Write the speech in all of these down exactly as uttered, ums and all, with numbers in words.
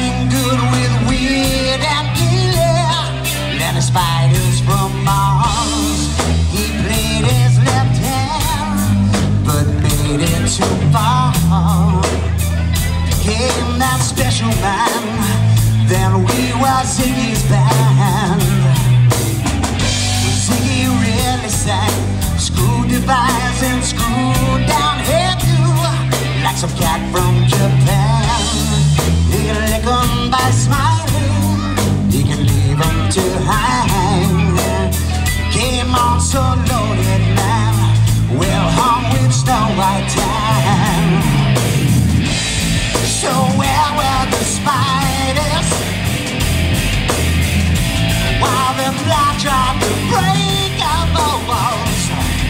feeling good with weird and ill, and the spiders from Mars. He played his left hand, but made it too far. Became that special man, then we were Ziggy's band. Ziggy really sang, screw device and screw down hairdo, like some cat from Japan. He can lick 'em by smiling, he can leave 'em to hang. Came on so loaded, man, well hung with snow white tan. So where were the spiders while the fly tried to break our walls?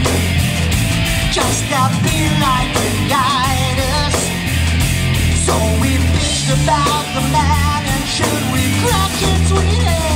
Just a beeline to guide us. So we bitched about the man, and should we crush his sweet head?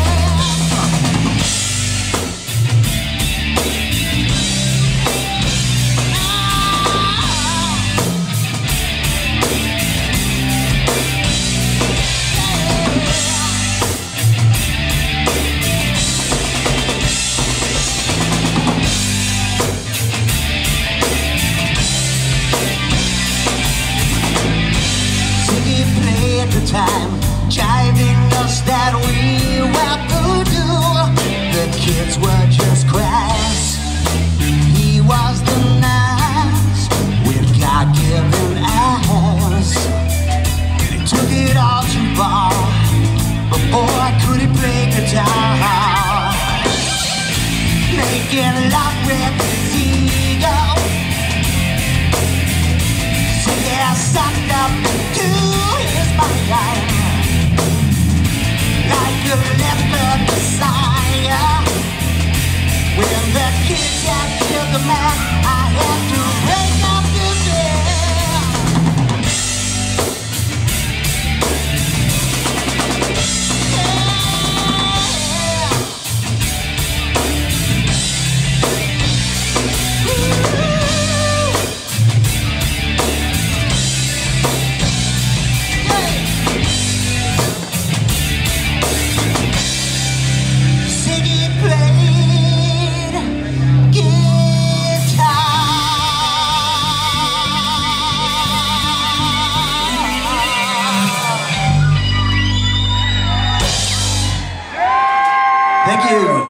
Time, jiving us that we were voodoo. The kids were just crass. He was the nice with God-given ass. He took it all too far, but boy, could he play guitar. Making love with his ego. So yeah, sucked up to his mind. Like a leopard messiah. When the kids had killed the man, I had to break up the bed. Thank you.